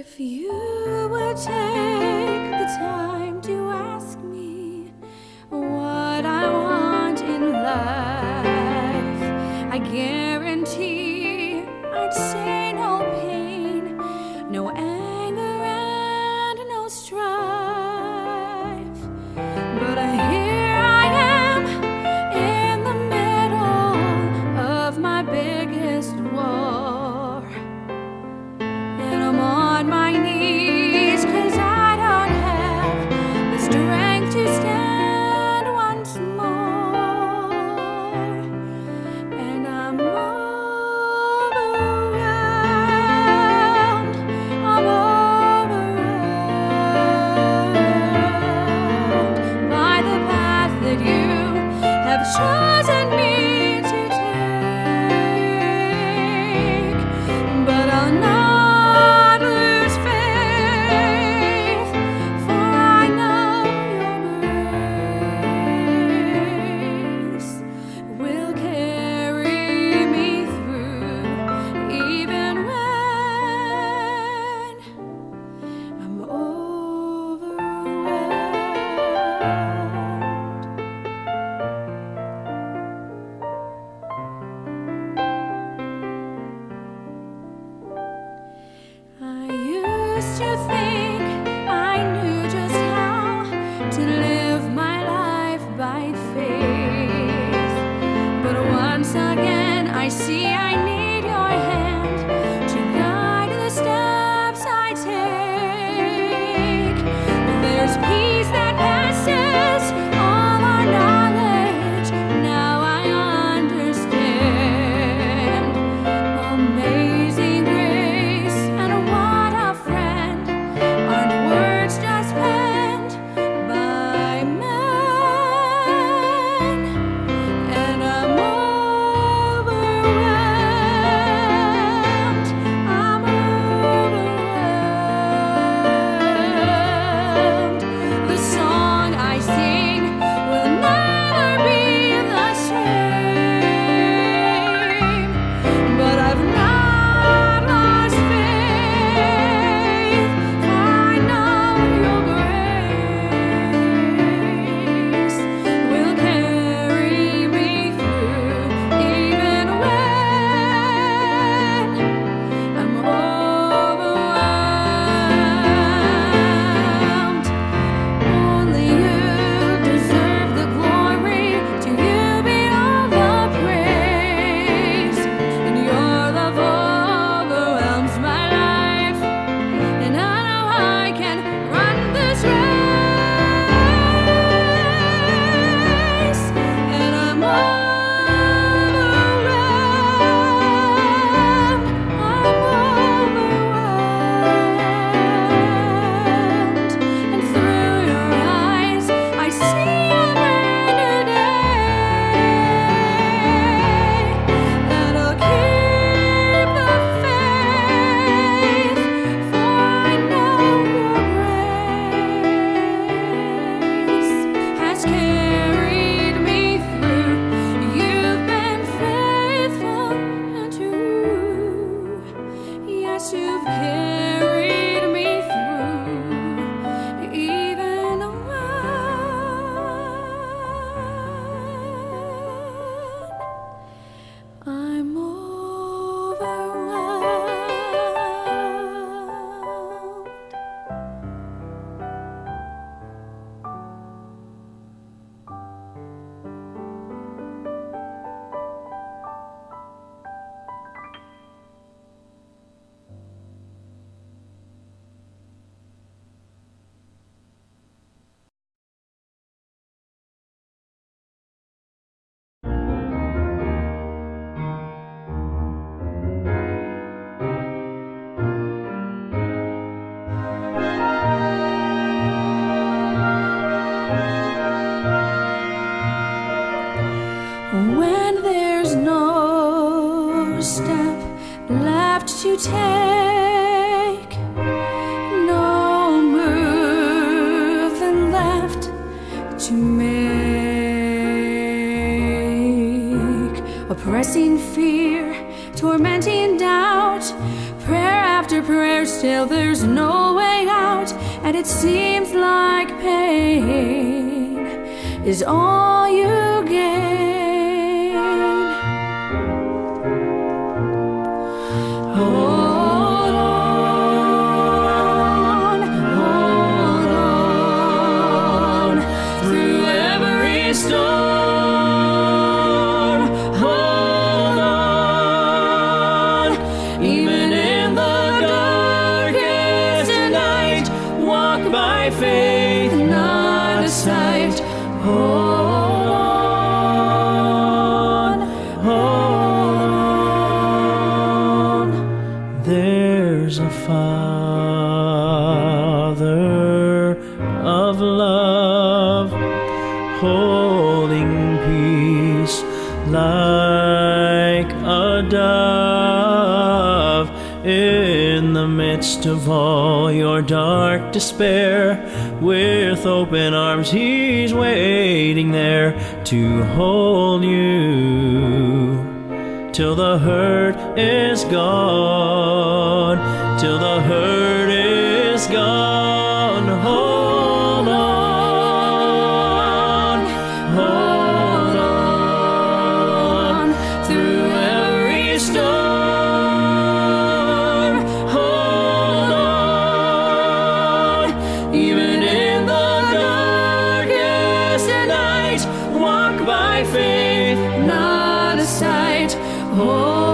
If you would take the time to ask me what I want in life, I guarantee I'd say no pain, no anger, and no strife. But here I am in the middle of my biggest war, and I'm on my knees 'cause I don't have the strength to stand once more, and I'm overwhelmed, I'm overwhelmed by the path that you have chosen me to take. But I'll not lose faith, for I know your grace will carry me through, even when I'm overwhelmed. I used to think I knew just how to live my life by faith, but once again I see I need your hand to guide the steps I take. There's peace that passes all our knowledge, now I understand. Amazing grace, and what a friend, aren't words just penned by men. And I'm overwhelmed, I'm overwhelmed. The song I sing will never be the same, but I've not lost faith, for I know your grace will carry me through, even when I'm overwhelmed. Only you deserve the glory, to you be all the praise, and your love overwhelms my life, and I know I can run this race, and I'm overwhelmed, and through your eyes I see a brand new day, and I'll keep the faith, for I know your grace has carried me through. You've been faithful and true. Yes, you've carried me through, even when I'm overwhelmed. When there's no step left to take, no move and left to make, oppressing fear, tormenting doubt, prayer after prayer, still there's no way out, and it seems like pain is all you gain. Hold on through every storm. Hold on, even in the darkest night. Walk by faith, not sight. Hold on. There's a Father of love, holding peace like a dove in the midst of all your dark despair. With open arms he's waiting there to hold you till the hurt is gone, till the hurt is gone. Hold on, hold on through every storm. Hold on, even in the darkest night. Walk by faith, not a sight. Oh.